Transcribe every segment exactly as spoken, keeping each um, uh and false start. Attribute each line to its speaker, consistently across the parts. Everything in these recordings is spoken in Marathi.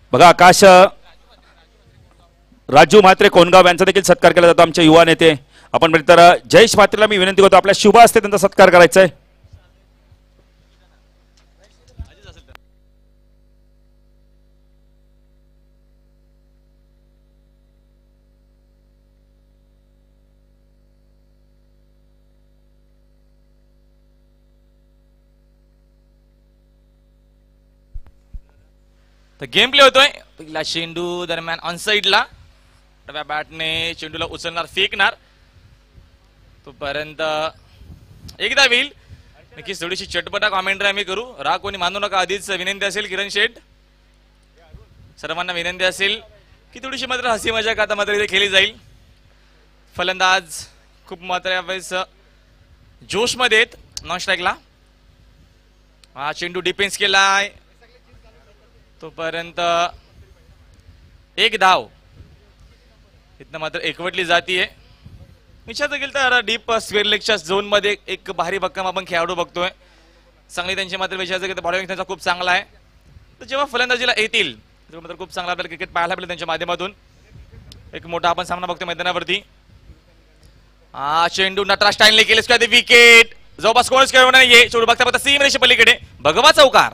Speaker 1: बघा आकाश राजू म्हात्रे कोणगाव यांचा देखील सत्कार केला जातो. आमचे युवा नेते आपण तर जयेश म्हात्रेला मी विनंती करतो आपल्या शुभ हस्ते त्यांचा सत्कार करायचा आहे.
Speaker 2: तर गेम प्ले होतोय. पहिला चेंडू दरम्यान ऑन साइडला डाव्या बॅटने चेंडूला उचलणार फेकणार तोपर्यंत एकदा होईल. नक्कीच थोडीशी चटपटा कॉमेंट्री आम्ही करू. राग कोणी मानू नका. आधीच विनंती असेल किरण शेठ सर्वांना विनंती असेल की थोडीशी मात्र हसी मजाक आता मात्र इथे खेळली जाईल. फलंदाज खूप मात्र यावेळेस जोश मध्ये आहेत. नॉन स्ट्राईकला हा चेंडू डिफेन्स केलाय तोपर्यंत एक धाव इथं मात्र एकवटली जातीये. विचारता गेलं तर डीप स्क्वेअर लेगच्या झोन मध्ये एक भारी भक्कम आपण खेळाडू बघतोय. चांगली त्यांची मात्र विचारायचं गेलं तर बॉलिंग त्यांचा खूप चांगला आहे. तर जेव्हा फलंदाजीला येतील तेव्हा मात्र खूप चांगला आपल्याला क्रिकेट पाहायला मिळेल त्यांच्या माध्यमातून. एक मोठा आपण सामना बघतोय मैदानावरती. हा चेंडू नटराज स्टाईलने केलेस का ते विकेट जवळपास कोणच खेळवणार नाहीये. चेंडू बघता बघता सीम रेषे पलीकडे भगवा चौकार.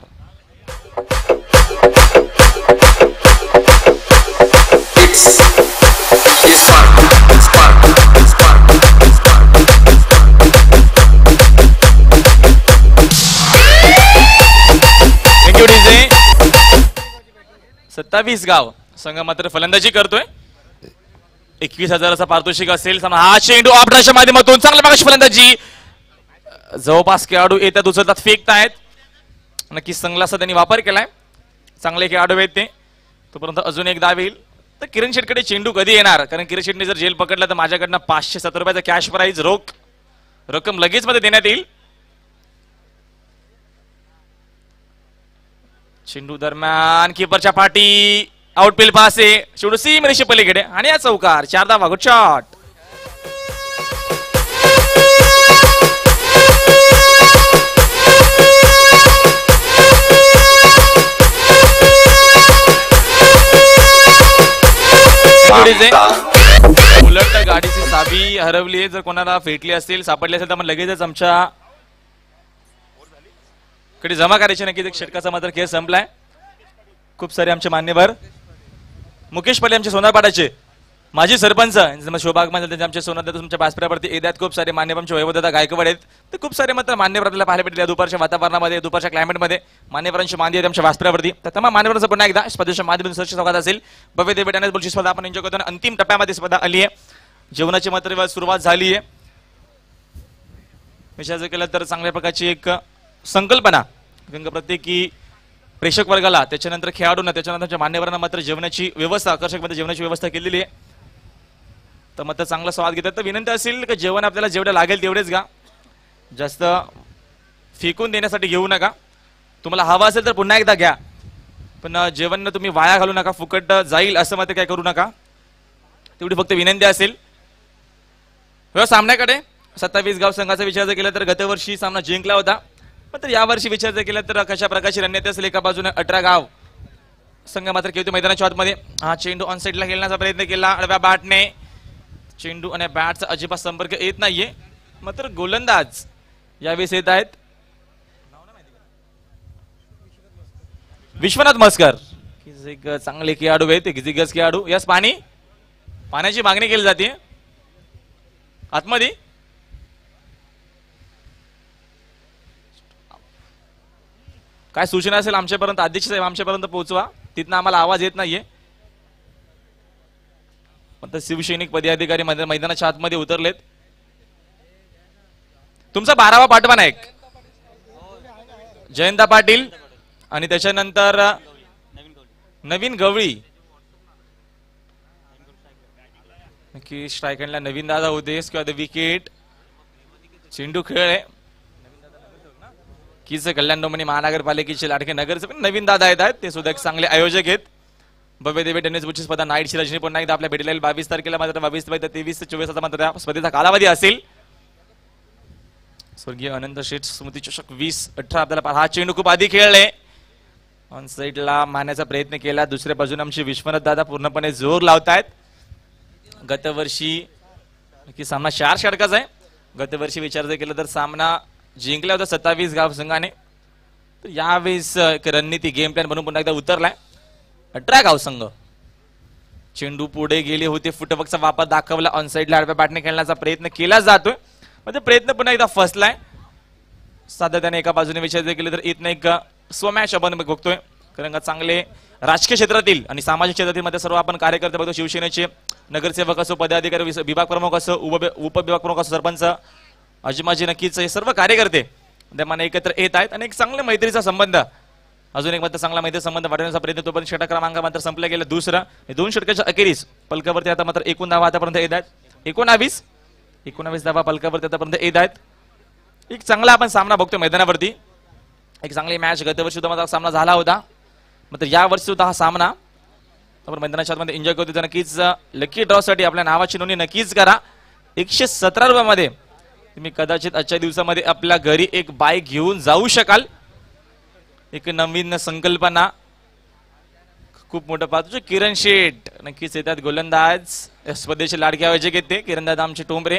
Speaker 2: सत्तावीस गाव संघ मात्र फलंदाजी करतोय. एकवीस हजाराचा पारितोषिक असेल. हा चेंडू ऑपरेशनच्या माध्यमातून चांगल्या प्रकारची फलंदाजी जवळपास खेळाडू येतात उचलतात फेकतायत. नक्कीच संघाचा त्यांनी वापर केलाय. चांगले खेळाडू आहेत ते. तोपर्यंत अजून एक धाव येईल. तर किरण शेटकडे चेंडू कधी येणार कारण किरण शेटने जर जेल पकडला तर माझ्याकडनं पाचशे सत्तर रुपयाचा कॅश प्राइज रोख रक्कम लगेच मध्ये देण्यात येईल. चेंडू दरम्यान कीपरच्या पाठी आउटफील्ड पास आहे. चेंडू सीम रेषे पलीकडे आणि या चौकार चार धावा. Good shot. उलट गाडीची चाबी हरवली आहे. जर कोणाला फेटली असेल सापडली असेल तर मग लगेचच आमच्या कडे जमा करायची. नक्कीच एक षटकाचा मात्र खेळ संपलाय. खूप सारे आमचे मान्यवर मुकेश पल्ले आमचे सोनारपाड्याचे माजी सरपंच शोभाग म्हणजे आमचे सोनार तुमच्या व्यासपीठावरती येतात. खूप सारे मान्यवर आमचे वैभवदादा गायकवाड आहेत. तर खूप सारे मात्र मान्यवर आपल्याला पाहायला भेटले दुपारच्या वातावरणामध्ये दुपारच्या क्लायमेटमध्ये मान्यवरांची मांदी आहेत आमच्या व्यासपीठावरती. तर तमाम मान्यवरांचं पुन्हा एकदा स्पर्धेच्या माध्यमातून सरशी स्वागत असेल. भव्य देवटाने बोलची स्पर्धा आपण एन्जॉय करतो. अंतिम टप्प्यामध्ये स्पर्धा आली आहे. जेवणाची मात्र सुरुवात झाली आहे. विचार केला तर चांगल्या प्रकारची एक संकल्पना प्रत्येकी प्रेक्षक वर्गाला त्याच्यानंतर खेळाडूंना त्याच्यानंतर मान्यवरांना मात्र जेवणाची व्यवस्था आकर्षक मध्ये जेवणाची व्यवस्था केलेली आहे. तर मात्र चांगला स्वाद घेतात. तर विनंती असेल की जेवण आपल्याला जेवढं लागेल तेवढेच घ्या. जास्त फेकून देण्यासाठी घेऊ नका. तुम्हाला हवा असेल तर पुन्हा एकदा घ्या पण जेवण तुम्ही वाया घालू नका. फुकट जाईल असं मात्र काय करू नका. तेवढी फक्त विनंती असेल. सामन्याकडे सत्तावीस गाव संघाचा विचार जर केला तर गतवर्षी सामना जिंकला होता. पण यावर्षी विचार जर केला तर कशा प्रकारची रणनीती असेल. एका बाजूने अठरा गाव संघ मात्र खेळतो मैदानाच्या आतमध्ये. हा चेंडू ऑन साइडला खेळण्याचा प्रयत्न केला आडव्या बॅटने. चेंडू आणि बॅटचा अजिबात संपर्क येत नाहीये. मात्र गोलंदाज यावेळेस येत आहेत विश्वनाथ मस्कर. एक चांगले खेळाडू आहेत. एक दिग्गज खेळाडू. यास पाणी पाण्याची मागणी केली जाते आतमध्ये. काय सूचना असेल आमच्यापर्यंत अध्यक्ष साहेब आमच्यापर्यंत पोहोचवा. तिथनं आम्हाला आवाज येत नाहीये. पण शिवसैनिक पदाधिकारी मैदानाच्या आतमध्ये उतरलेत. तुमचा बारावा पाठवा नायक जयंता पाटील आणि त्याच्यानंतर नवीन गवळी. नक्की स्ट्रायकरला नवीन दादा होते किंवा विकेट. चेंडू खेळ आहे. किस कल्याण डोंबिवली महानगरपालिकेचे लाडके नगरसेवक नवीन दादा येत आहेत. ते सुद्धा एक चांगले आयोजक आहेत. भव्य देवी टेनिस बुची स्पर्धा नाईटची रजनी पुन्हा एकदा आपल्या भेटलेली बावीस तारखेला मात्र बावीस तेवीस ते चोवीस मात्र स्पर्धेचा कालावधी असेल. स्वर्गीय अनंत शेठ स्मृती चषक वीस अठरा आपल्याला हा चेंडू खूप आधी खेळले. ऑन साईडला मारण्याचा प्रयत्न केला. दुसऱ्या बाजूने आमचे विश्वनाथ दादा पूर्णपणे जोर लावतायत. गतवर्षी की सामना चार षटकाचा आहे. गतवर्षी विचार जर केला तर सामना जिंकला होता सत्तावीस गाव संघाने. तर यावेळेस रणनीती गेम प्लॅन बनवून पुन्हा एकदा उतरलाय अठरा गाव संघ. चेंडू पुढे गेले होते, फुटवर्कचा वापर दाखवला. ऑन साईडला आडव्या बॅटने खेळण्याचा प्रयत्न केला जातोय, म्हणजे प्रयत्न पुन्हा एकदा फसलाय. सातत्याने एका बाजूने विचार जर केले तर इथनं एक स्वमॅच आपण बघतोय. कारण का चांगले राजकीय क्षेत्रातील आणि सामाजिक क्षेत्रातील मध्ये सर्व आपण कार्यकर्ते बघतो. शिवसेनेचे नगरसेवक असो, पदाधिकारी, विभाग प्रमुख असो, उप उपविभाग प्रमुख असो, सरपंच, अजमाजी, नक्कीच हे सर्व कार्यकर्ते त्यामाने एकत्र येत आहेत आणि एक चांगल्या मैत्रीचा संबंध, अजून एक मात्र चांगला मैत्री संबंध वाढवण्याचा प्रयत्न तो पण षटक क्रमांक मात्र संपला गेला. दुसरा दोन षटकाच्या अखेरीस पलकावरती आता मात्र एकूण धावा आतापर्यंत येत आहेत. एकोणावीस एकोणावीस धावा पलकावरती आतापर्यंत येत आहेत. एक चांगला आपण सामना बघतोय मैदानावरती. एक चांगली मॅच गतवर्षी सुद्धा माझा सामना झाला होता, मात्र या वर्षी सुद्धा हा सामना आपण मैदानाच्या आतमध्ये एन्जॉय करतो. नक्कीच लकी ड्रॉ साठी आपल्या नावाची नोंदणी नक्कीच करा. एकशे सतरा रुपयामध्ये तुम्ही कदाचित आजच्या दिवसामध्ये आपल्या घरी एक बाईक घेऊन जाऊ शकाल. एक नवीन संकल्पना, खूप मोठं पाहतो. किरण शेठ नक्कीच येतात गोलंदाज, स्पर्धेचे लाडके आयोजक येते किरण दादा आमचे टोंबरे,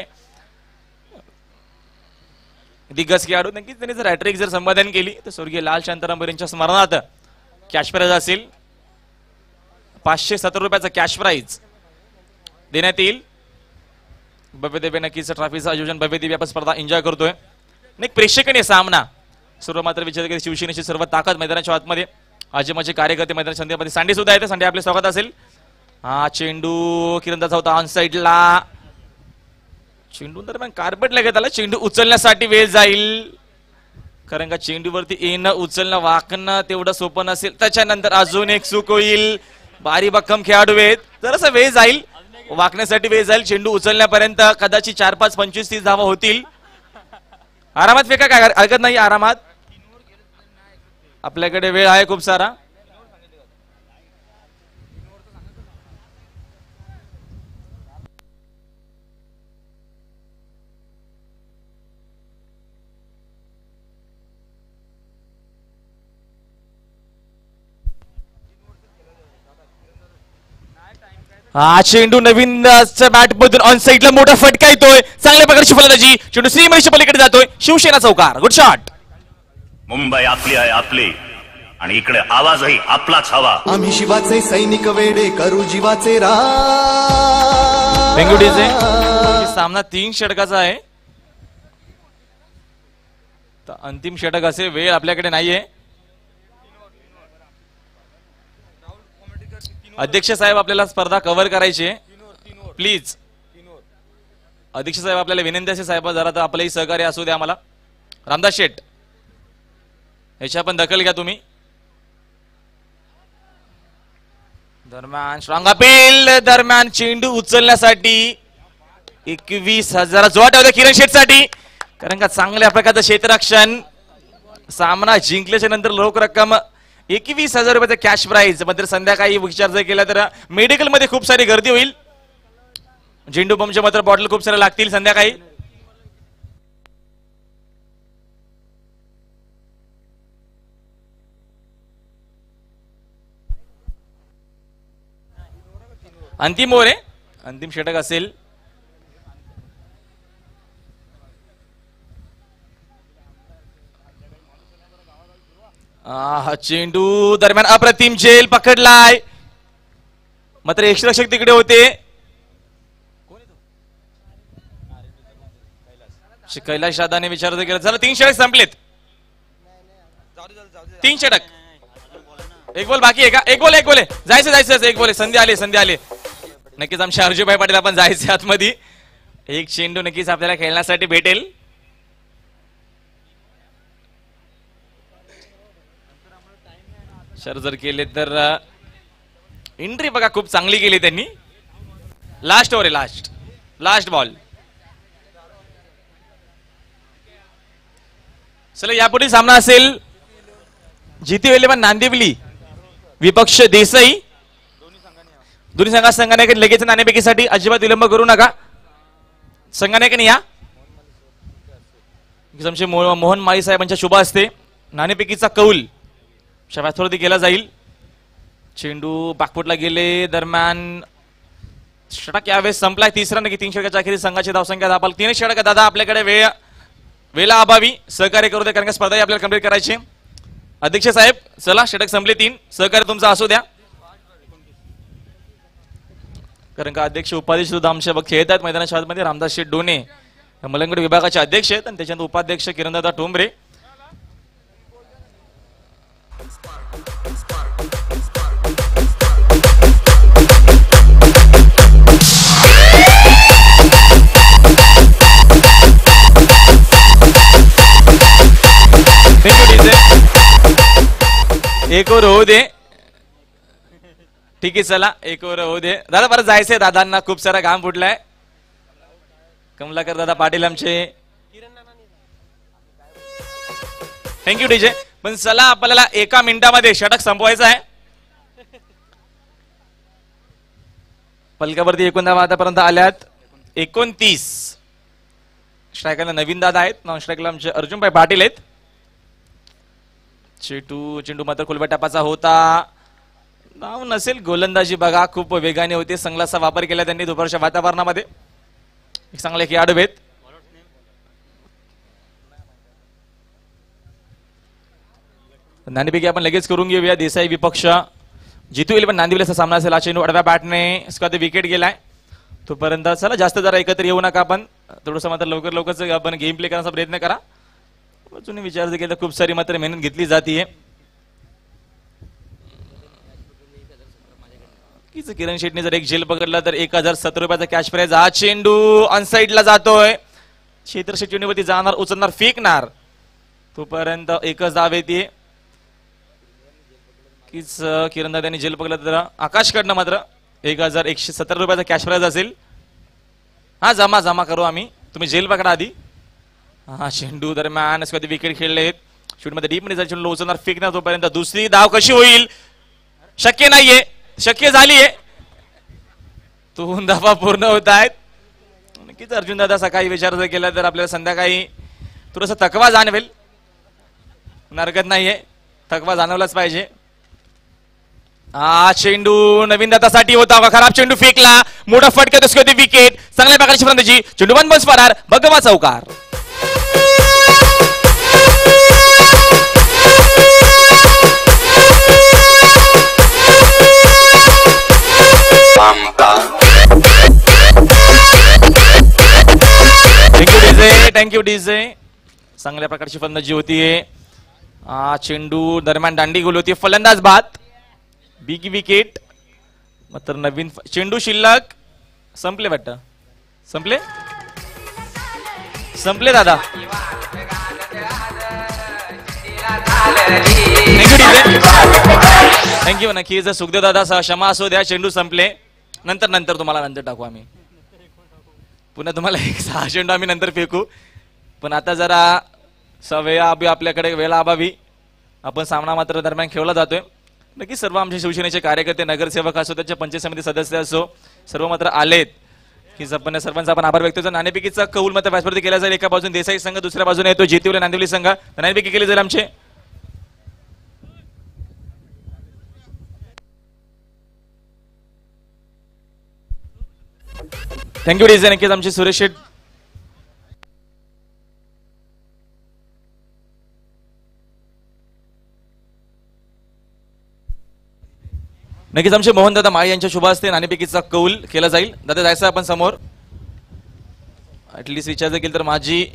Speaker 2: दिग्गज खेळाडू. नक्कीच त्यांनी जर हॅट्रिक जर संपादन केली तर स्वर्गीय लाल शांताराम यांच्या स्मरणार्थ कॅश प्राइज असेल पाचशे सत्तर रुपयाचा कॅश प्राइज देण्यात येईल. भव्य दिव्य नक्कीच ट्रॉफीचं आयोजन भव्य दिव्य आपण स्पर्धा एन्जॉय करतोय. एक प्रेक्षणीय सामना. सर्व मात्र विचार केले शिवसेनेची सर्व ताकद मैदानाच्या आतमध्ये. आज माझे कार्यकर्ते मैदानाच्या संध्यामध्ये सांडे सुद्धा येते. सांडे आपले स्वागत असेल. हा चेंडू किरणदाचा होता ऑन साईडला. चेंडू दरम्यान कार्पेट लगत आला. चेंडू उचलण्यासाठी वेळ जाईल, कारण का चेंडूवरती येणं उचलणं वाकणं तेवढं सोपं नसेल. त्याच्यानंतर अजून एक चूक होईल. बारी भक्कम खेळाडू आहेत, जरासा वेळ जाईल, वाकण्यासाठी वेळ जाईल. चेंडू उचलण्यापर्यंत कदाचित चार पाच पंचवीस तीस धावा होतील. आरामात फेका, काय हरकत नाही, आरामात. आपल्याकडे वेळ आहे खूप सारा. हा चेंडू नवीन बॅट मधून ऑन साईडला मोठा फटका येतोय. चांगल्या प्रकारची फलंदाजी. चेंडू श्रीमरीच्या पलीकडे जातोय. शिवसेना चौकार. Good shot.
Speaker 3: मुंबई आपली आहे, आपली, आणि इकडे आवाजही आपलाच हवा.
Speaker 4: आम्ही शिवाचे सैनिक वेडे करू जीवाचे रा.
Speaker 2: बेंगुडीचे सामना तीन षटकाचा आहे. तर अंतिम षटक असे वेळ आपल्याकडे नाहीये. अध्यक्ष साहेब आपल्याला स्पर्धा कव्हर करायची आहे, प्लीज. अध्यक्ष साहेब आपल्याला विनंती असेल साहेब जरा तर आपलंही सहकार्य असू द्या आम्हाला. रामदास शेठ याची आपण दखल घ्या तुम्ही. दरम्यान स्ट्रॉंग अपील. दरम्यान चेंडू उचलण्यासाठी एकवीस हजार जोड ठेवला किरण शेठ साठी, कारण का चांगल्या प्रकारचं क्षेत्ररक्षण. सामना जिंकल्याच्या नंतर रोख रक्कम एकवीस हजार रुपयाचा कॅश प्राइज. मात्र संध्याकाळी विचार जर केला तर मेडिकल मध्ये खूप सारी गर्दी होईल. झेंडू बमच्या मात्र बॉटल खूप साऱ्या लागतील संध्याकाळी. अंतिम ओव्हर आहे, अंतिम षटक असेल. हा चेंडू दरम्यान अप्रतिम झेल पकडलाय, मात्र यक्षरक्षक तिकडे होते. कैलाश दादाने विचार केला. झालं तीन षटक संपलेत. तीन षटक, एक बॉल बाकी आहे का? एक बॉल एक बॉल आहे. जायचं जायचं एक बॉल आहे. संधी आले संधी आले. नक्कीच आमचे अर्जुभाई पाटील आपण जायचे आतमध्ये. एक चेंडू नक्कीच आपल्याला खेळण्यासाठी भेटेल. सर जर केले तर एंट्री बघा खूप चांगली केली त्यांनी. लास्ट ओव्हर आहे, लास्ट लास्ट बॉल. चला यापुढे सामना असेल जिती वेलेबन नांदिवली विपक्ष देसाई. दोन्ही संघा संघाने लगेच नाणेफेकीसाठी अजिबात विलंब करू नका. संघाने या आमचे मोहन माळी साहेबांच्या शुभ असते नाणेफेकीचा कौल शबाथवरती केला जाईल. चेंडू बॅकफुटला गेले दरम्यान षटक यावेळेस संपलाय. तिसरा नक्की तीन षटकाच्या अखेरीस संघाची धावसंख्या दाबाल. तीन षटक दादा आपल्याकडे वेळ वेळा अभावी सहकार्य करू दे कारण का स्पर्धा आपल्याला कंप्लीट करायची. अध्यक्ष साहेब चला षटक संपले तीन. सहकार्य तुमचा असू द्या कारण का अध्यक्ष उपाध्यक्ष सुद्धा आमच्या बघ खेळत आहेत मैदानाच्या आतमध्ये. रामदास शेठ डोने मलंगड विभागाचे अध्यक्ष आहेत आणि त्याच्यानंतर उपाध्यक्ष किरणदादा ठोंबरे. एक ओव्हर होऊ दे. ठीक आहे चला एक ओव्हर होऊ दे दादा. परत जायचंय दादांना खूप सारा घाम फुटलाय. कमलाकर दादा पाटील आमचे थँक्यू डीजे. पण चला आपल्याला एका मिनिटामध्ये षटक संपवायचं आहे. पलकावरती एकूण धावा आतापर्यंत आल्यात एकोणतीस. स्ट्रायकरला नवीन दादा आहेत. नॉन स्ट्रायकला आमचे अर्जुनभाई पाटील आहेत. चेंडू चेंडू मात्र खुलब्या टपाचा होता. नाव नसेल गोलंदाजी बघा खूप वेगाने होते. संगलाचा वापर केला त्यांनी दुपारच्या वातावरणामध्ये. एक चांगले खेळाडू आहेत. नाणेफेकी आपण लगेच करून घेऊया. देसाई विपक्ष जितू येईल पण नांदिवलीचा सामना असेल. हा चेंडू आडव्या बॅटने विकेट गेलाय. तोपर्यंत चला जास्त जरा एकत्र येऊ नका. आपण थोडंसं मात्र लवकर लवकर आपण गेम प्ले करण्याचा प्रयत्न करा. अजून विचार जर केला खूप सारी मात्र मेहनत घेतली जाते. किरण शेटने जर एक झेल पकडला तर एक हजार सत्तर रुपयाचा कॅश प्राइज. हा चेंडू अनसाइडला जातोय. क्षेत्र चेंडूवरती जाणार उचलणार फेकणार. तोपर्यंत एकच धाव येते. कीच किरण दादांनी झेल पकडला तर आकाशकडनं मात्र एक हजार एकशे सत्तर रुपयाचा कॅश प्राइज असेल. हा जमा जमा करू आम्ही. तुम्ही झेल पकडा आधी. हा चेंडू दरम्यान विकेट खेळले. शूट मध्ये डीप मध्ये चेंडू उचलणार फेकणार. तोपर्यंत दुसरी धाव कशी होईल शक्य नाहीये. शक्य झालीये. दोन धावा पूर्ण होत आहेत. नक्कीच अर्जुन दादा सकाळी विचार जर केला तर आपल्याला संध्याकाळी थोडासा थकवा जाणवेल. हरकत नाहीये थकवा जाणवलाच पाहिजे. हा चेंडू नवीन दातासाठी होता. खराब चेंडू फेकला. मोठा फटका तसं विकेट. चांगल्या प्रकारची फलंदाजी. चेंडू बंद बस फरार. भगवा चौकार. Thank you DJ thank you DJ. चांगल्या प्रकारची फलंदाजी होतीये. हा चेंडू दरम्यान दांडी गोल होती. फलंदाज बाद. बिग विकेट मात्र नवीन चेंडू शिल्लक संपले वाटतं. संपले संपले दादा. Thank you DJ thank you. नक्की जर सुखदेव दादा क्षमा असू द्या. चेंडू संपले. नंतर नंतर तुम्हाला नंतर टाकू आम्ही. पुन्हा तुम्हाला एक सहा चेंडू आम्ही नंतर फेकू. पण आता जरा वेळा अभावी आपल्याकडे वेळा अभावी आपण सामना मात्र दरम्यान खेळला जातोय. नक्की सर्व आमचे शिवसेनेचे कार्यकर्ते नगरसेवक असो त्याच्या पंचायत समिती सदस्य असो सर्व मात्र आलेत की आपण सर्वांचा आपण आभार व्यक्त करतो. नाणेफेकीचा कौल मात्र व्यासपीठावरती केला जाईल. एका बाजूने देसाई संघ दुसऱ्या बाजूने येतो जितिवले नांदिवली संघ. नाणेफेकी केली जाईल आमचे. Thank you DJ. नक्कीच आमचे सुरेश शेठ नक्कीच आमचे मोहन दादा माळी यांच्या शुभ हस्ते नाणेफेकीचा कौल केला जाईल. दादा जायचं आपण समोर. ऍटलिस्ट विचार केलं तर माझी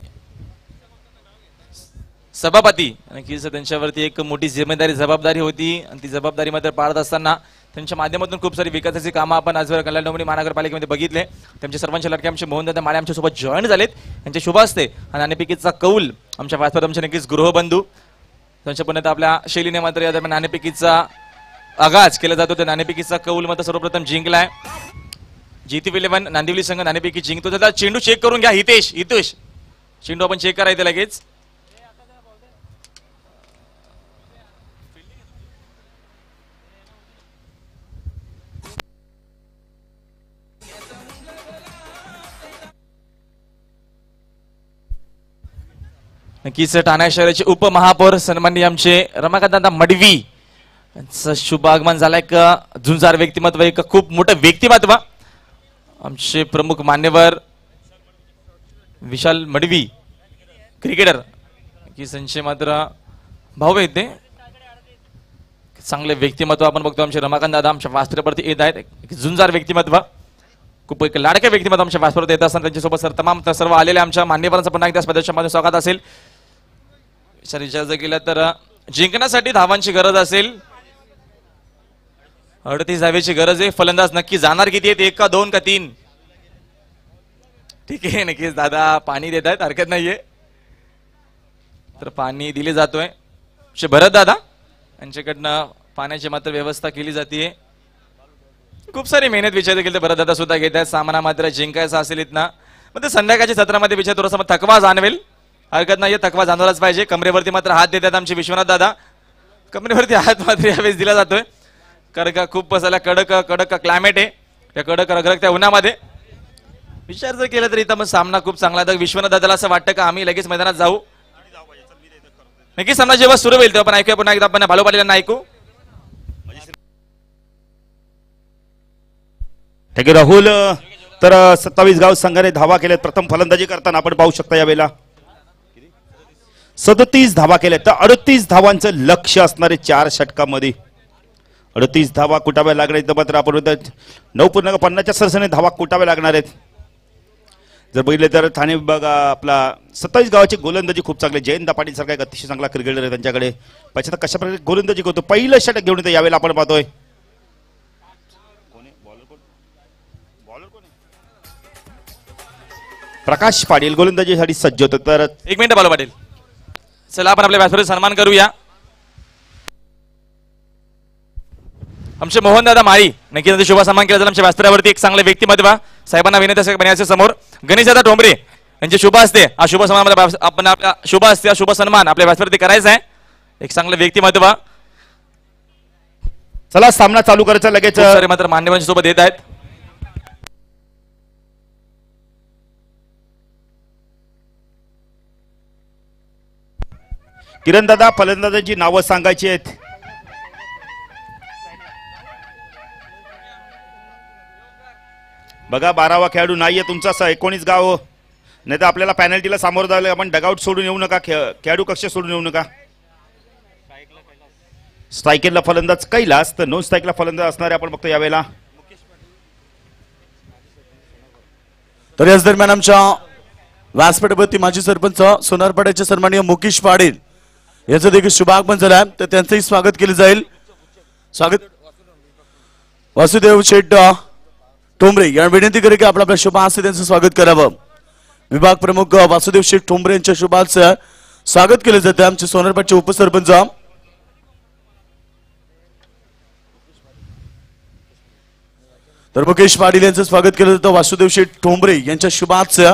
Speaker 2: सभापती नक्कीच त्यांच्यावरती एक मोठी जिम्मेदारी जबाबदारी होती आणि ती जबाबदारी मात्र पाळत असताना त्यांच्या माध्यमातून खूप सारी विकासाची कामं आपण आजवर कल्याण डोंबिवली महानगरपालिकेमध्ये बघितले. त्यांचे सर्वांचे लडके आमचे मोहन दादा माळे आमच्या सोबत जॉईन झालेत. त्यांच्या शुभ हस्ते हा नाणेफेकीचा कौल आमच्या वास्तवात आमचे नक्कीच गृहबंधू त्यांच्या पुण्यात आपल्या शैलीने मात्र या दरम्यान नाणेफेकीचा आगाज केला जातो. त्या नाणेफेकीचा कौल मात्र सर्वप्रथम जिंकलाय. जीती इलेव्हन नांदिवली संघ नाणेफेकी जिंकतो. त्याचा चेंडू चेक करून घ्या. हितेश हितेश चेंडू आपण चेक करायचं लगेच. नक्कीच ठाणे शहराचे उपमहापौर सन्माननीय आमचे रमाकांत दादा मडवी यांचं शुभ आगमन झालं. एक झुंजार व्यक्तिमत्व, एक खूप मोठं व्यक्तिमत्व, आमचे प्रमुख मान्यवर विशाल मडवी क्रिकेटर की संशय मात्र भाऊ आहेत ते. चांगले व्यक्तिमत्व आपण बघतो. आमचे रमाकांत दादा आमच्या वास्तव्यावरती येत आहेत. एक झुंजार व्यक्तिमत्व, खूप एक लाडके व्यक्तिमत्व आमच्या वास्तव्यावरती येत असताना त्यांच्यासोबत सर तमाम सर्व आलेले आमच्या मान्यवरांचं पुन्हा एकदा स्पर्धेमध्ये स्वागत असेल. विचार जर केला तर जिंकण्यासाठी धावांची गरज असेल. अडतीस धावेची गरज आहे. फलंदाज नक्की जाणार किती आहेत, एक का दोन का तीन? ठीक आहे, नक्कीच दादा पाणी देत आहेत, हरकत नाहीये. तर पाणी दिले जातोय. भरत दादा यांच्याकडनं पाण्याची मात्र व्यवस्था केली जाते. खूप सारी मेहनत विचार देखील भरत दादा सुद्धा घेत आहेत. सामना मात्र जिंकायचा असेल इथना मग ते संध्याकाळच्या सत्रामध्ये विचार थोडासा थकवा जाणवेल, हरकत नाहीये, थकवा जाणवलाच पाहिजे. कमरेवरती मात्र हात देतात आमचे विश्वनाथ दादा. कमरेवरती हात मात्र यावेळेस दिला जातोय, कारण का खूप पसायला कडक कडक क्लायमेट आहे. त्या कडक रगरगत्या उन्हामध्ये विचार जर केला तर इथं मग सामना खूप चांगला. तर विश्वनाथ दादाला असं वाटतं का आम्ही लगेच मैदानात जाऊ? नक्की सामना जेव्हा सुरू होईल तेव्हा आपण ऐकूया. पुन्हा एकदा आपण भालो पाटीलांना ऐकू.
Speaker 1: ठीक आहे राहुल. तर सत्तावीस गाव संघाने धावा केल्यात. प्रथम फलंदाजी करताना आपण पाहू शकता यावेळेला सदतीस धावा केल्यात. तर अडतीस धावांचं लक्ष असणारे चार षटकामध्ये अडतीस धावा कुटाव्या लागणार आहेत. मात्र आपण नऊ पूर्णांक पन्नासच्या सरसने धावा कुटाव्या लागणार आहेत. जर बघितले तर ठाणे विभाग आपला सत्तावीस गावाची गोलंदाजी खूप चांगली. जयंत पाटील सारखा एक अतिशय चांगला क्रिकेटर आहे त्यांच्याकडे. पाहिजे तर कशा प्रकारे गोलंदाजी करतो. पहिलं षटक घेऊन येतो यावेळेला आपण पाहतोय. प्रकाश पाटील गोलंदाजीसाठी सज्ज होतो. तर
Speaker 2: एक मिनिट भालो पाटील, चला आपण आपल्या व्यासपीठाचा सन्मान करूया. आमचे मोहन दादा माळी नक्कीच शुभ सन्मान केला जाईल. आमच्या व्यासपीठावरती एक चांगले व्यक्तिमत्व साहेबांना विनंती बन्याच्या समोर गणेश दादा ठोंबरे यांचे शुभ असते. हा शुभ सन्मान आपण आपला शुभ असते शुभ सन्मान आपल्या व्यासपीठावरती करायचा आहे. एक चांगलं व्यक्तिमत्व.
Speaker 1: चला सामना चालू करायचा लगेच.
Speaker 2: मात्र मान्यवरांच्या सोबत येत आहेत.
Speaker 1: किरण दादा फलंदाजांची नावं सांगायची आहेत. बघा बारावा खेळाडू नाहीये तुमचा असं एकोणीस गाव, नाही तर आपल्याला पॅनल्टीला सामोरं जायला. आपण डगआउट सोडून येऊ नका, खेळाडू कक्ष सोडून येऊ नका. स्ट्रायकेरला फलंदाज कैलास, तर नॉन स्ट्राईकला फलंदाज असणारे आपण बघतो यावेळेला.
Speaker 5: तर याच दरम्यान आमच्या व्यासपीठावरती माजी सरपंच सोनारपाड्याचे सन्माननीय मुकेश पाटील याचं देखील शुभागमन झालं, तर त्यांचंही स्वागत केलं जाईल. स्वागत वासुदेव शेठ ठोंबरे या विनंती करे की आपण आपल्या शुभ हस्ते त्यांचं स्वागत करावं. विभाग प्रमुख वासुदेव शेठ ठोंबरे यांच्या शुभाचं स्वागत केलं जातं. आमचे सोनारपाडचे उपसरपंच तर मुकेश पाटील यांचं स्वागत केलं जातं. वासुदेव शेठ ठोंबरे यांच्या शुभाचं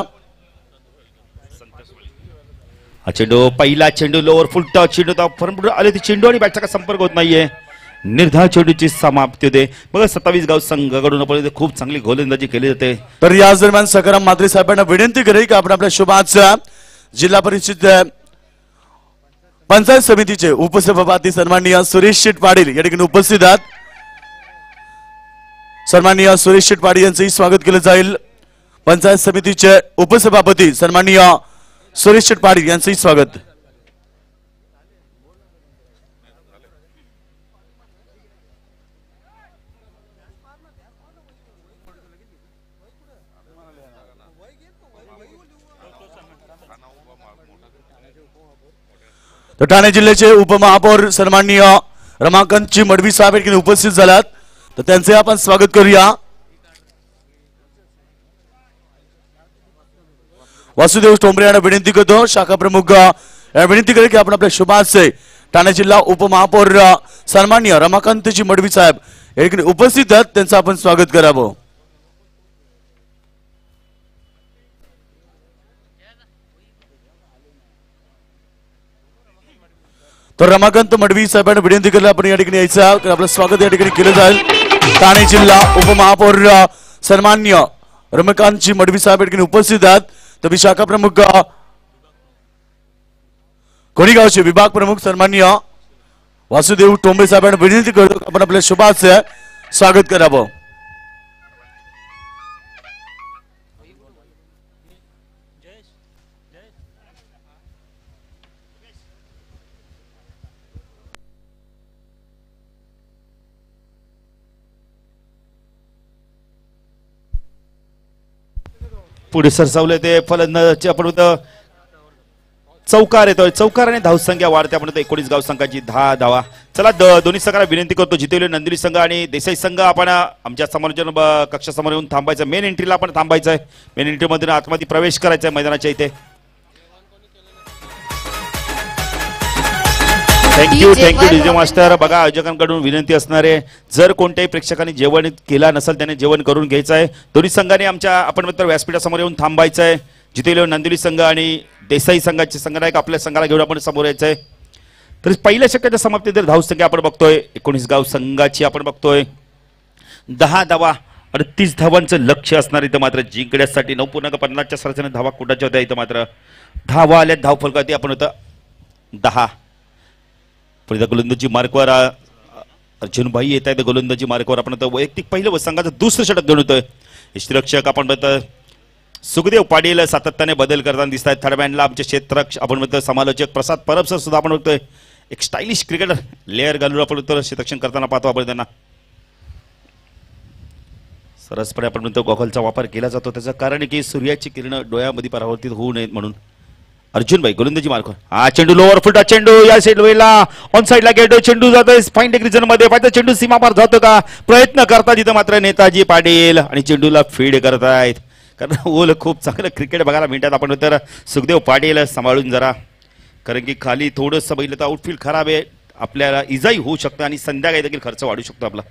Speaker 1: हा चेंडू पहिला चेंडू लोवर फुल टच चेंडू फरम आले ते चेंडू आणि बॅटचा संपर्क होत नाहीये. निर्धार चेंडूची समाप्ती होते. बघा सत्तावीस गाव संघाकडून आपण खूप चांगली गोलंदाजी केली जाते.
Speaker 5: तर याच दरम्यान सकाराम मात्रे साहेबांना विनंती करेल की आपण आपल्या शुभाचा जिल्हा परिषद पंचायत समितीचे उपसभापती सन्माननीय सुरेश शेठ पाटील या ठिकाणी उपस्थित आहेत. सन्माननीय सुरेश शेठ पाटील यांचंही स्वागत केलं जाईल. पंचायत समितीचे उपसभापती सन्माननीय सुरेश शेठ पाटील यांचंही स्वागत. तर ठाणे जिल्ह्याचे उपमहापौर सन्माननीय रमाकांतजी मडवी साहेब या उपस्थित झाल्यात, तर त्यांचे आपण स्वागत करूया. वासुदेव ठोंबरे यांना विनंती करतो, शाखा प्रमुख विनंती करेल की आपण आपल्या शुभाचे ठाणे जिल्हा उपमहापौर सन्माननीय रमाकांतजी मडवी साहेब या ठिकाणी उपस्थित आहेत, त्यांचं आपण स्वागत करावं. तर रमाकांत मडवी साहेबांना विनंती केली आपण या ठिकाणी यायचं, तर आपलं स्वागत या ठिकाणी केलं जाईल. ठाणे जिल्हा उपमहापौर सन्माननीय रमाकांतजी मडवी साहेब या ठिकाणी उपस्थित आहेत. तर शाखा प्रमुख खोनी गावचे विभाग प्रमुख सन्माननीय वासुदेव टोंबे साहेबांना विनंती करतो आपण आपल्या शुभाचे स्वागत करावं.
Speaker 1: पुढे सरसावले ते फलंदाज आपण चौकार येतोय. चौकार आणि धावसंख्या वाढते. आपण एकोणीस गाव संघाची दहा धावा. चला दोन्ही संघाला विनंती करतो, जितेले नंदिनी संघ आणि देसाई संघ आपण आमच्या समालोचन कक्षासमोर येऊन थांबायचं. मेन एंट्रीला आपण थांबायचं आहे. मेन एंट्री मधून आतमध्ये प्रवेश करायचा आहे मैदानाच्या इथे. Thank you thank you DJ master. बघा आयोजकांकडून विनंती असणार आहे, जर कोणत्याही प्रेक्षकांनी जेवण केला नसेल त्याने जेवण करून घ्यायचं आहे. दोन्ही संघाने आमच्या आपण मित्र व्यासपीठासमोर येऊन थांबायचं आहे. जितेले नंदिनी संघ आणि देसाई संघाचे संघनायक आपल्या संघाला घेऊन आपण समोर यायचं आहे. तर पहिल्या षटकाच्या समाप्ती जर धावसंख्या आपण बघतोय एकोणीस गाव संघाची आपण बघतोय दहा धावा. अडतीस धावांचं लक्ष असणार इथं मात्र जिंकण्यासाठी. नऊ पूर्णांक पन्नासच्या सरासरी धावा कुठाच्या होत्या इथं मात्र धावा आल्या. धाव फलकावरती आपण होतं दहा. पुढे गोलंदाजी मार्कवर अर्जुनभाई येत आहेत. गोलंदाजी मार्कवर आपण वैयक्तिक पहिलं व संघाचं दुसरं षटक घेऊन होतोय. यष्टीरक्षक आपण म्हणतो सुखदेव पाटील सातत्याने बदल करताना दिसत आहेत. थर्ड बॅनला आमचे क्षेत्ररक्षक आपण म्हणतो समालोचक प्रसाद परब सर सुद्धा आपण बघतोय. एक स्टायलिश क्रिकेटर लेअर घालून आपण क्षेत्ररक्षण करताना पाहतो आपण त्यांना. सरसपणे आपण म्हणतो गॉगलचा वापर केला जातो. त्याचं कारण आहे की सूर्याची किरण डोळ्यामध्ये परावर्तित होऊ नयेत म्हणून. अर्जुन भाई गोलंदाजी मार्क. हा चेंडू लोअर फुटा चेंडू या साइड वेला ऑन साइडला गेटो. चेंडू जातोय फाईन डिग्रीजन मध्ये. पाहिजे चेंडू सीमापार जातो का प्रयत्न करतात इथं मात्र नेताजी पाटील आणि चेंडूला फीड करतायत. कारण ओल खूप चांगलं क्रिकेट बघायला मिळतात आपण तर. सुखदेव पाटील सांभाळून जरा, कारण की खाली थोडंसं बघितलं तर आउटफील्ड खराब आहे. आपल्याला इजाही होऊ शकतं आणि संध्याकाळी देखील खर्च वाढू शकतो आपला.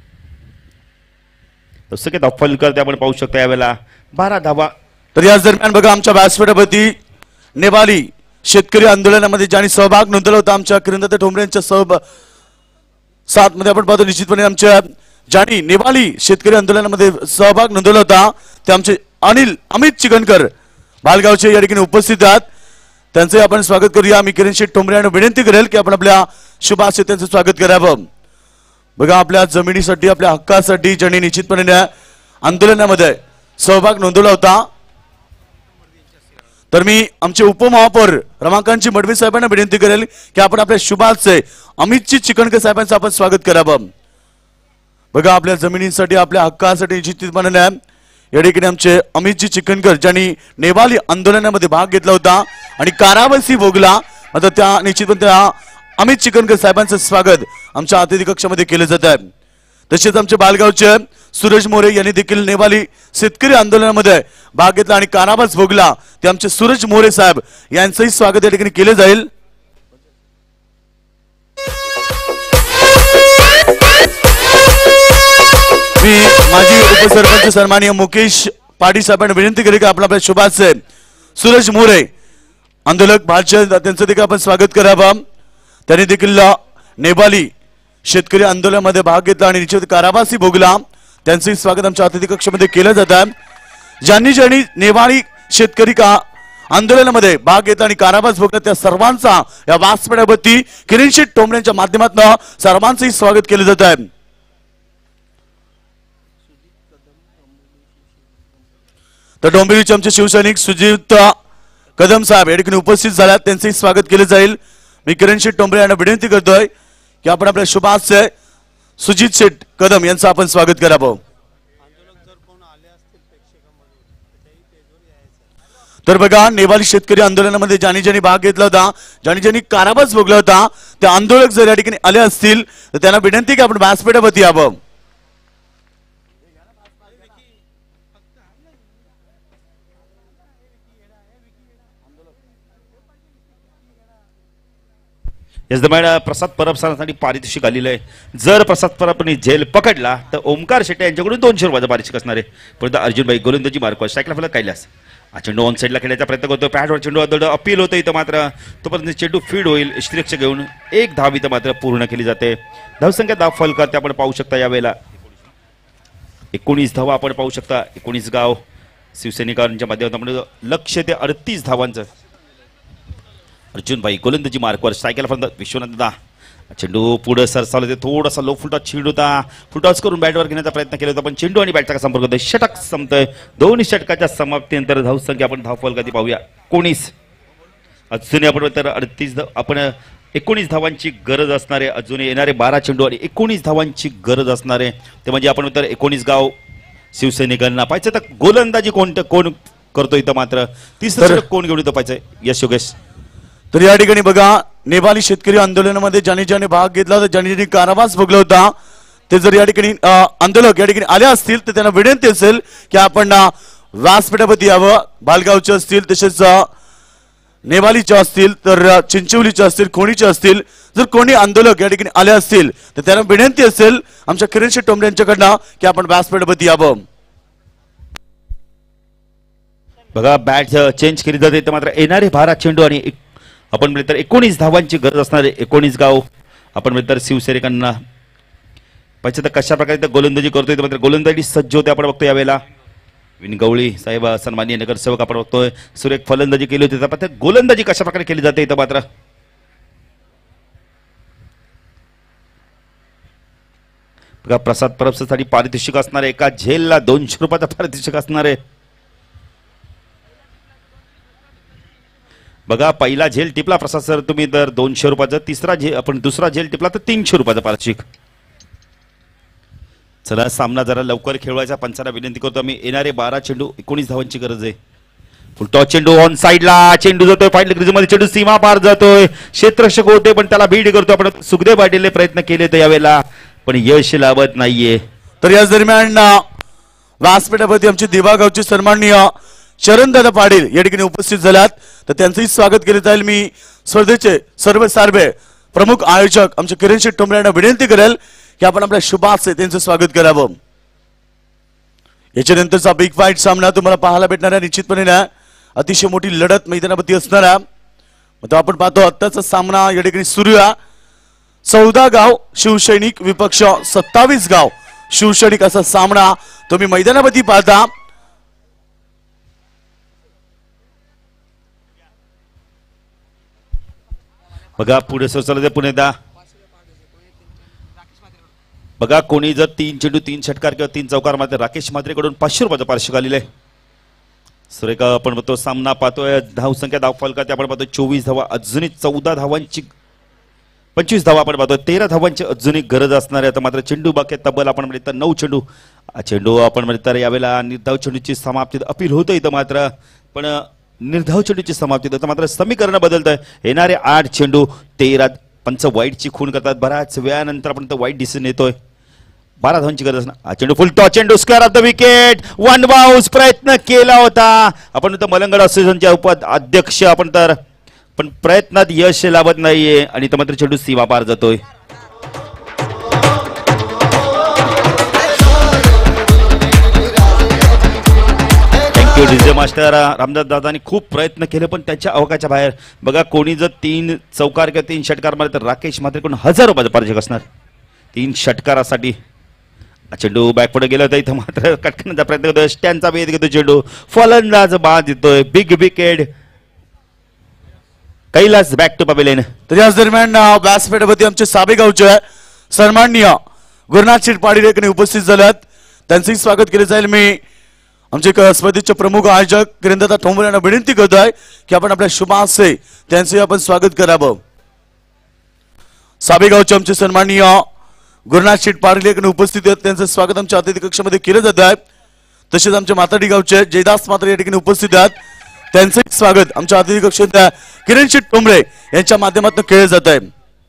Speaker 1: तसं काही धाव करते आपण पाहू शकतो यावेळेला बारा धावा.
Speaker 5: तर याच दरम्यान बघा आमच्या व्यासपीठावरती नेवाली शेतकरी आंदोलनामध्ये ज्यांनी सहभाग नोंदवला होता आमच्या किरणदादा ठोंबरे यांच्या सहभाग साथ मध्ये आपण पाहतो. निश्चितपणे आमच्या ज्यांनी नेवाली शेतकरी आंदोलनामध्ये सहभाग नोंदवला होता ते आमचे अनिल अमित चिकनकर बालगावचे या ठिकाणी उपस्थित आहेत. त्यांचे आपण स्वागत करूया. मी किरण शेठ ठोंबरे यांना विनंती करेल की आपण आपल्या शुभाशय त्यांचं स्वागत करावं. बघा आपल्या जमिनीसाठी आपल्या हक्कासाठी ज्यांनी निश्चितपणे आंदोलनामध्ये सहभाग नोंदवला होता तर मी आमचे उपमहापौर रमाकांतजी मडवी साहेबांना विनंती करेल की आपण आपल्या शुभाशय अमितजी चिकनकर साहेबांचं आपण स्वागत करावं. बघा आपल्या जमिनीसाठी आपल्या हक्कासाठी निश्चितपणे या ठिकाणी आमचे अमितजी चिकनकर ज्यांनी नेवाली आंदोलनामध्ये भाग घेतला होता आणि कारावासी भोगला. आता त्या निश्चितपणे त्या अमित चिकनकर साहेबांचं स्वागत आमच्या अतिथी कक्षामध्ये केलं जात आहे. तसेच आमचे बालगावचे सूरज मोरे यांनी देखील नेवाली शेतकरी आंदोलनामध्ये भाग घेतला आणि कारावास भोगला. ते आमचे सूरज मोरे साहेब यांचंही स्वागत या ठिकाणी केलं जाईल. मी माजी उपसरपंच सन्माननीय मुकेश पाटील साहेबांना विनंती करेल की आपण आपल्या शुभाशय सूरज मोरे आंदोलक भाषण त्यांचं देखील आपण स्वागत करावं. त्यांनी देखील नेवाली शेतकरी आंदोलनामध्ये भाग घेतला आणि निश्चित कारावासी भोगला. त्यांचंही स्वागत आमच्या अतिथी कक्षामध्ये केलं जात आहे. ज्यांनी ज्यांनी नेवाळी शेतकरी का आंदोलनामध्ये भाग घेतला आणि कारावास भोगला त्या सर्वांचा या व्यासपीठावरती किरण शेठ ठोंबरे यांच्या माध्यमातून सर्वांचंही स्वागत केलं जात आहे. तर डोंबिवलीचे आमचे शिवसैनिक सुजित कदम साहेब या ठिकाणी उपस्थित झाल्यात. त्यांचंही स्वागत केलं जाईल. मी किरण शेठ ठोंबरे यांना विनंती करतोय की आपण आपल्या शुभाशय सुजित शेठ कदम यांचं आपण स्वागत करावं. तर बघा नेवाली शेतकरी आंदोलनामध्ये ज्यांनी ज्यांनी भाग घेतला होता ज्यांनी ज्यांनी कारावास भोगला होता ते आंदोलक जर या ठिकाणी आले असतील तर त्यांना विनंती की आपण व्यासपीठावरती यावं.
Speaker 1: याच दरम्यान प्रसाद परब सरांसाठी पारितोषिक आलेलं आहे. जर प्रसाद परबनी झेल पकडला तर ओमकार शेट्टे यांच्याकडून दोनशे रुपयाचं पारितोषिक असणार आहे. परंतु अर्जुनभाई गोलंदाजी मार्क सायकल फलक कैलास हा चेंडू ऑन साईडला खेळण्याचा प्रयत्न करतो. पॅडवर चेंडू अदड अपील होतं इथं मात्र तोपर्यंत चेंडू फीड होईल. यष्टीरक्षक घेऊन एक धाव इथं मात्र पूर्ण केली जाते. धावसंख्या धाव फल करते आपण पाहू शकता यावेळेला एकोणीस धावा आपण पाहू शकता. एकोणीस गाव शिवसैनिकांच्या माध्यमातून आपण लक्ष ते अडतीस धावांचं. अर्जुनभाई गोलंदाजी मार्कवर सायकल फलंदाज विश्वनाथ दा चेंडू पुढे सरसावला ते थोडासा लो फुलटॉस चेंडू होता. फुलटॉस करून बॅटवर घेण्याचा प्रयत्न केला होता पण चेंडू आणि बॅटचा संपर्क होतोय. षटक संपतोय. दोन्ही षटकाच्या समाप्तीनंतर धावसंख्या आपण धावफलकाची पाहूया एकोणीस. अजूनही आपण तर अडतीस आपण एकोणीस धावांची गरज असणारे अजून येणारे बारा चेंडू आणि एकोणीस धावांची गरज असणारे ते म्हणजे आपण तर एकोणीस गाव शिवसैनिकांना पाहिजे तर गोलंदाजी कोणतं कोण करतो इथं मात्र तिसरं षटक कोण घेऊन येतो पाहिजे यश योगेश.
Speaker 5: तर या ठिकाणी बघा नेपाली शेतकरी आंदोलनामध्ये ज्याने ज्याने भाग घेतला होता ज्याने ज्याने कारावास भोगला होता ते जर या ठिकाणी आंदोलक या ठिकाणी आले असतील तर त्यांना विनंती असेल की आपण व्यासपीठावरती यावं. बालगावचे असतील तसेच नेवालीचे असतील तर चिंचवलीचे असतील खोणीचे असतील जर कोणी आंदोलक या ठिकाणी आले असतील तर त्यांना विनंती असेल आमच्या किरणशेठ टोंबरे यांच्याकडनं की आपण व्यासपीठावरती यावं.
Speaker 1: बघा बॅट चेंज केली जाते तर मात्र येणारे बारा चेंडू आणि आपण म्हणजे तर एकोणीस धावांची गरज असणारे एकोणीस गाव आपण म्हणजे तर शिवसैनिकांना पाहिजे तर कशा प्रकारे गोलंदाजी करतोय तर मात्र गोलंदाजी सज्ज होते आपण बघतो यावेळेला. विनगवळी साहेब सन्माननीय नगरसेवक आपण बघतोय सुरेख फलंदाजी केली होती तर गोलंदाजी कशा प्रकारे केली जाते इथं मात्र बघा प्रसाद परबसाठी पारितोषिक असणारे एका झेलला दोनशे रुपयाचा पारितोषिक असणारे. बघा पहिला झेल टिपला प्रसाद सर तुम्ही तर दोनशे रुपयाचा तिसरा झेल आपण दुसरा झेल टिपला तर तीनशे रुपयाचा पारितोषिक. चला सामना जरा लवकर खेळवायचा पंचांना विनंती करतो आम्ही. येणारे बारा चेंडू एकोणीस धावांची गरज आहे. फुलटॉस चेंडू ऑन साइडला चेंडू जातोय फाईट मध्ये चेंडू सीमा पार जातोय क्षेत्ररक्षक होते पण त्याला बीड करतो आपण. सुखदेव पाटीलने प्रयत्न केले तर यावेळेला पण यश लाभत नाहीये.
Speaker 5: तर याच दरम्यान व्यासपीठावरती आमचे देवागावचे सन्माननीय चरणदादा पाटील या ठिकाणी उपस्थित झाल्यात तर त्यांचंही स्वागत केले जाईल. मी स्पर्धेचे सर्व सार्वे प्रमुख आयोजक आमचे किरणशेठ टोंबरे यांना विनंती करेल की आपण आपल्या शुभास त्यांचं स्वागत करावं. याच्यानंतरचा बिग फाईट सामना तुम्हाला पाहायला भेटणारा निश्चितपणे ना अतिशय मोठी लढत मैदानावरती असणार आहे. मग तो आपण पाहतो आत्ताचा सामना या ठिकाणी सुरू आहे. चौदा गाव शिवसैनिक विपक्ष सत्तावीस गाव शिवसैनिक असा सामना तुम्ही मैदानावरती पाहता.
Speaker 1: बघा पुढे सोचलं पुणे दा बघा कोणी जर तीन चेंडू तीन षटकार किंवा तीन चौकार मारते राकेश मात्रेकडून पाचशे रुपयाचं पारितोषिक आलेलं आहे. सुरेखा आपण तो सामना पाहतोय. धाव संख्या धाव फलकात आपण पाहतोय चोवीस धावा अजूनही चौदा धावांची पंचवीस धावा आपण पाहतोय. तेरा धावांची अजूनही गरज असणार आहे. तर मात्र चेंडू बाकी तब्बल आपण म्हणजे तर नऊ चेंडू चेंडू आपण म्हणजे तर यावेळेला निर्धाव चेंडूची समाप्ती अपील होतं इथं मात्र पण निर्धाव चेंडूची समाप्ती तर मात्र समीकरण बदलत आहे. येणारे आठ चेंडू तेरा पंच वाईटची खून करतात. बऱ्याच वेळानंतर आपण वाईट डिसिजन येतोय. बारा धावांची गरज ना चेंडू फुल टॉस चेंडू square off the wicket one bounce प्रयत्न केला होता आपण तर मलंगड असोसिएशनच्या उपाध्यक्ष आपण तर पण प्रयत्नात यश लाभत नाहीये आणि तर मात्र चेंडू सीमा पार जातोय. थँक्यू डीजे मास्टर रामदास दादानी खूप प्रयत्न केले पण त्यांच्या अवकाच्या बाहेर. बघा कोणी जर तीन चौकार किंवा तीन षटकार मारले तर राकेश मात्रेकडून हजार रुपयाचं पारितोषिक असणार तीन षटकारासाठी. चेंडू बॅक पुढे गेला होता इथं मात्र कटकण्याचा प्रयत्न करतोय. स्टँडचा वेध घेतो चेंडू फलंदाज बाद येतोय. Big wicket Kailas back to pavilion.
Speaker 5: तर याच दरम्यान व्यासपीठावरती आमचे साबेगावचे सन्माननीय गुरुनाथ शेठ पाटील या ठिकाणी उपस्थित झाल्यात त्यांचंही स्वागत केले जाईल. मी आमचे स्पर्धेचे प्रमुख आयोजक किरणदादा ठोंबरे यांना विनंती करतोय की आपण आपल्या शुभासे त्यांचे आपण स्वागत करावं. साबेगावचे आमचे सन्माननीय गुरुनाथ शेठ पाटील या ठिकाणी उपस्थित आहेत त्यांचं स्वागत आमच्या अतिथी कक्षामध्ये केलं जात आहे. तसेच आमचे माताडी गावचे जयदास मात्रे या ठिकाणी उपस्थित आहेत त्यांचंही स्वागत आमच्या अतिथी कक्षात किरणशेठ टोंबरे यांच्या माध्यमातून केलं जात आहे.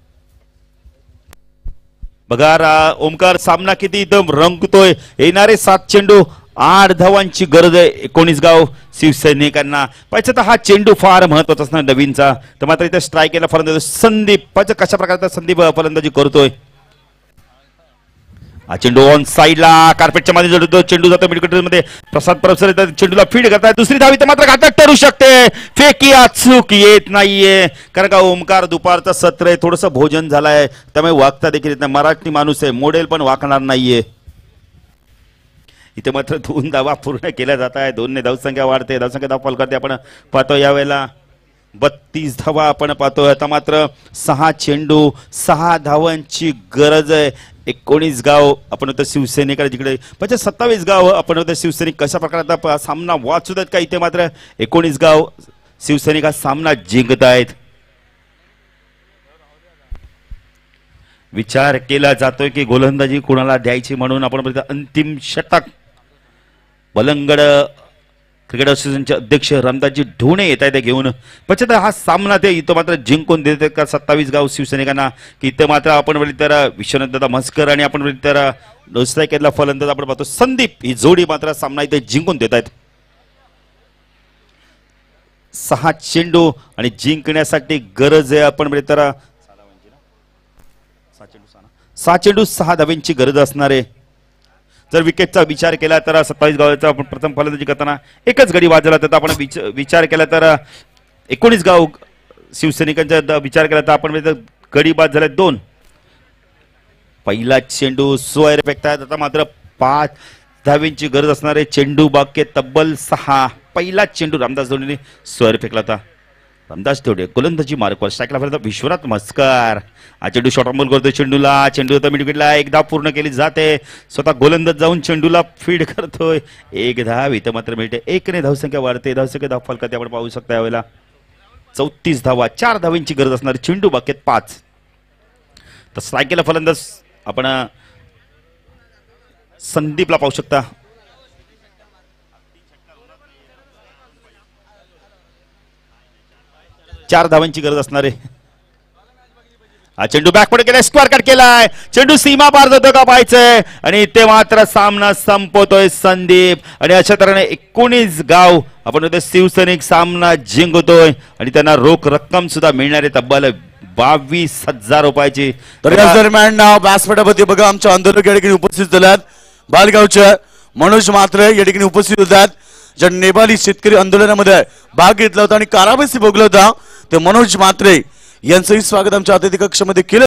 Speaker 1: बघा ओमकार सामना किती एकदम रंगतोय. येणारे सात चेंडू आठ धावांची गरज आहे एकोणीस गाव शिवसैनिकांना. पाहिजे तर हा चेंडू फार महत्वाचा असणार नवीनचा. तर मात्र इथे स्ट्राईक केला फलंदाज संदीप पाहिजे कशा प्रकारचा संदीप फलंदाजी करतोय. हा चेंडू ऑन साइडला कार्पेटच्या मध्ये जडतो चेंडू जातो मिडकटर मध्ये प्रसाद परबसर चेंडूला फीड करतात. दुसरी धावी तर मात्र घातक ठरू शकते. फेकी चूक येत नाहीये कारण का ओमकार दुपारचं सत्र आहे थोडंसं भोजन झालंय त्यामुळे वागता देखील येत नाही. मराठी माणूस आहे मॉडेल पण वाकणार नाहीये. इथे मात्र दोन धावा पूर्ण केल्या जात आहे. दोनने धावसंख्या वाढते धावसंख्या धाव फॉल करते आपण पाहतो यावेळेला. बत्तीस धावा आपण पाहतोय. आता मात्र सहा चेंडू सहा धावांची गरज आहे. एकोणीस गाव आपण होतं शिवसैनिकाला जिकडे म्हणजे सत्तावीस गाव आपण होतं शिवसैनिक कशा प्रकारे आता सामना वाचू देत का. इथे मात्र एकोणीस गाव शिवसैनिक हा सामना जिंकत आहेत. विचार केला जातोय की गोलंदाजी कोणाला द्यायची म्हणून. आपण बघितलं अंतिम षटक. बलंगड क्रिकेट असोसिएशनचे अध्यक्ष रामदासजी ढोणे येत आहेत घेऊन. पश्चात हा सामना ते इथं मात्र जिंकून देतात का सत्तावीस गाव शिवसैनिकांना की इथं मात्र आपण बघितलं तर विश्वनाथ दादा म्हस्कर आणि आपण बघितलं तर दुसऱ्या केला फलंदाज आपण पाहतो संदीप ही जोडी मात्र सामना इथे जिंकून देत आहेत. सहा चेंडू आणि जिंकण्यासाठी गरज आहे आपण बघितलं तर सहा चेंडू सहा धाव्यांची गरज असणार आहे. जर विकेटचा विचार केला तर सत्तावीस गावाचा आपण प्रथम फलंदाजी करताना एकच गडी वाजवला तर आपण विचार केला तर एकोणीस गाव शिवसैनिकांचा विचार केला तर आपण गडी बाद झाले दोन. पहिला चेंडू सोयर फेकतायत. आता मात्र पाच धाव्यांची गरज असणार आहे. चेंडू बाकी तब्बल सहा. पहिला चेंडू रामदास धोनीने सोयर फेकला होता. रामदास तेवढे गोलंदाजी मार्कवर स्ट्राईकला फरक विश्वनाथ म्हस्कर हा चेंडू शॉर्ट अंबल करतोय चेंडूला. चेंडू आता मिड विकेटला एक धाव पूर्ण केली जाते. स्वतः गोलंदाज जाऊन चेंडूला फीड करतोय. एक धाव इथं मात्र मिळते. एकने धावसंख्या वाढते. धावसंख्या धाव फलकात आपण पाहू शकता यावेळेला चौतीस धावा. चार धावांची गरज असणार. चेंडू बाकेत पाच. तर स्ट्राईकला फलंदाज आपण संदीपला पाहू शकता. चार धावांची गरज असणार आहे. हा चेंडू बॅकवर्ड केलाय. स्क्वेअर कट केलाय. चेंडू सीमा पार जातो का पाहायचंय आणि ते मात्र सामना संपवतोय संदीप. आणि अशा तऱ्हेने एकोणीस गाव आपण शिवसैनिक सामना जिंकतोय आणि त्यांना रोख रक्कम सुद्धा मिळणार आहे तब्बल बावीस हजार रुपयाची.
Speaker 5: तर या दरम्यान व्यासपीठावरती बघा आमच्या आंदोलक या ठिकाणी उपस्थित झाल्यात. बालगावच्या मनोज मात्रे या ठिकाणी उपस्थित होतात. ज्या नेपाली शेतकरी आंदोलनामध्ये भाग घेतला होता आणि कारावासी भोगला होता ते मनोज मात्रे यांचंही स्वागत आमच्या अतिथी कक्षामध्ये केलं